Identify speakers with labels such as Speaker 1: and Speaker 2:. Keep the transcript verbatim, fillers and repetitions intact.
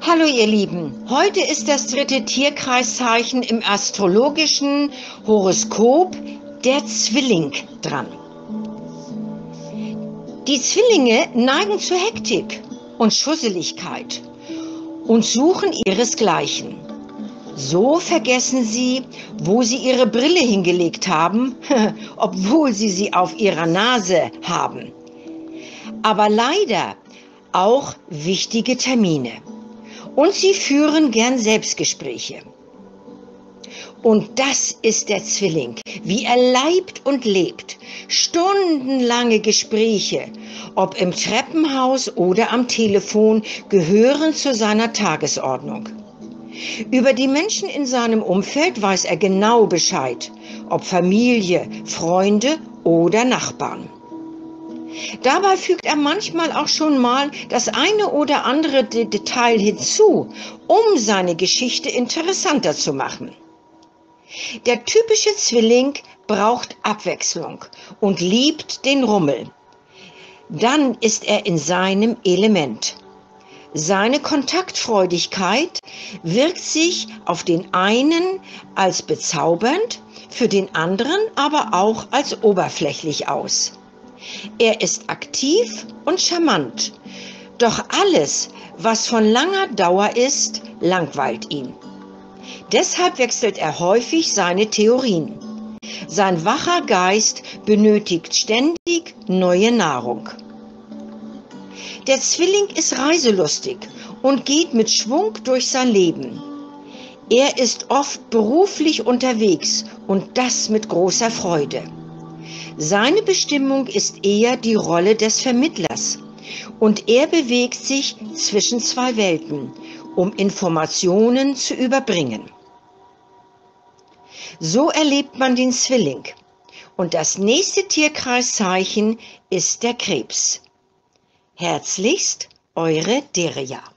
Speaker 1: Hallo ihr Lieben, heute ist das dritte Tierkreiszeichen im astrologischen Horoskop, der Zwilling, dran. Die Zwillinge neigen zur Hektik und Schusseligkeit und suchen ihresgleichen. So vergessen sie, wo sie ihre Brille hingelegt haben, obwohl sie sie auf ihrer Nase haben. Aber leider auch wichtige Termine. Und sie führen gern Selbstgespräche. Und das ist der Zwilling, wie er leibt und lebt. Stundenlange Gespräche, ob im Treppenhaus oder am Telefon, gehören zu seiner Tagesordnung. Über die Menschen in seinem Umfeld weiß er genau Bescheid, ob Familie, Freunde oder Nachbarn. Dabei fügt er manchmal auch schon mal das eine oder andere Detail hinzu, um seine Geschichte interessanter zu machen. Der typische Zwilling braucht Abwechslung und liebt den Rummel. Dann ist er in seinem Element. Seine Kontaktfreudigkeit wirkt sich auf den einen als bezaubernd, für den anderen aber auch als oberflächlich aus. Er ist aktiv und charmant, doch alles, was von langer Dauer ist, langweilt ihn. Deshalb wechselt er häufig seine Theorien. Sein wacher Geist benötigt ständig neue Nahrung. Der Zwilling ist reiselustig und geht mit Schwung durch sein Leben. Er ist oft beruflich unterwegs und das mit großer Freude. Seine Bestimmung ist eher die Rolle des Vermittlers und er bewegt sich zwischen zwei Welten, um Informationen zu überbringen. So erlebt man den Zwilling und das nächste Tierkreiszeichen ist der Krebs. Herzlichst, eure Deria.